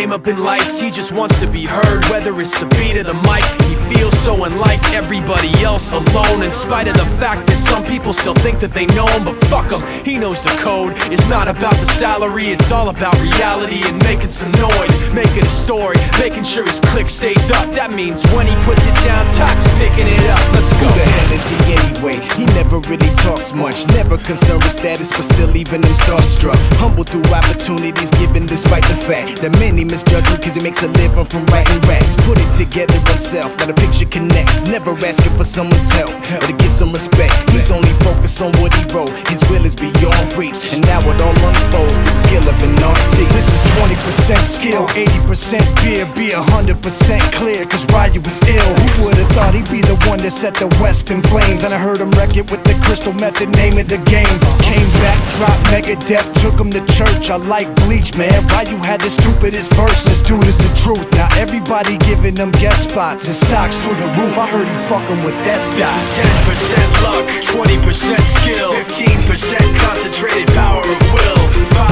fame up in lights, he just wants to be heard. Whether it's the beat or the mic, he feels so unlike everybody else, alone. In spite of the fact that some people still think that they know him, but fuck him, he knows the code. It's not about the salary, it's all about reality and making some noise, making a story, making sure his click stays up. That means when he puts it down, Tox picking it up. Let's go. Who the hell is he anyway? He never really talks much, never concerned with status, but still leaving him starstruck. Humble through opportunities given despite the fact that many misjudge him cause he makes a living from writing raps. Put it together himself, now the picture connects. Never asking for someone's help or to get some respect. He's only focused on what he wrote, his will is beyond reach. And now it all unfolds, the skill of an artist. This is 20% skill, 80% fear. Be 100% clear, cause Ryu was ill. Who would've thought he'd be the one that set the West in flames? And I heard him wreck it with the crystal method, name of the game. Came back, dropped Megadeth, took him to church. I like Bleach, man. Ryu had the stupidest verse, this dude is the truth. Now everybody giving them guest spots and stocks through the roof. I heard he fucking with that stock. This is 10% luck, 20% skill, 15% concentrated power of will,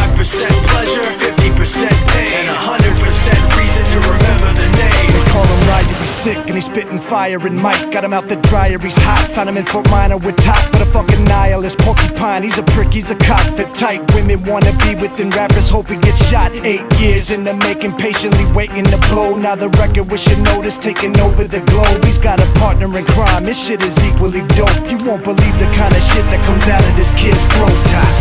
5% pleasure, 50% pain, and 100% reason to remember the name. They call him Ryu, he's sick and he's spitting fire. And Mike got him out the dryer, he's hot. Found him in Fort Minor with top, but a fucking nihilist porcupine. He's a prick, he's a cock. The type women wanna be with, and rappers hope he gets shot. 8 years in the making, patiently waiting to blow. Now the record with your notice taking over the globe. He's got a partner in crime, his shit is equally dope. You won't believe the kind of shit that comes out of this kid's throat.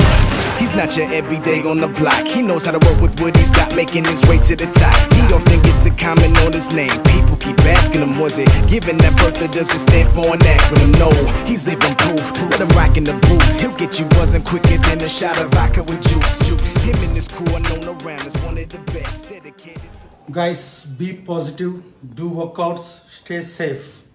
He's not your everyday on the block. He knows how to work with what he's got, making his way to the top. He often gets a comment on his name. People keep asking him, was it given that birth or does it stand for an acronym? No, he's living proof. Let him rock in the booth. He'll get you buzzing quicker than a shot of vodka with juice. Him and his crew are known around as one of the best. Dedicated to Guys, be positive, do workouts, stay safe.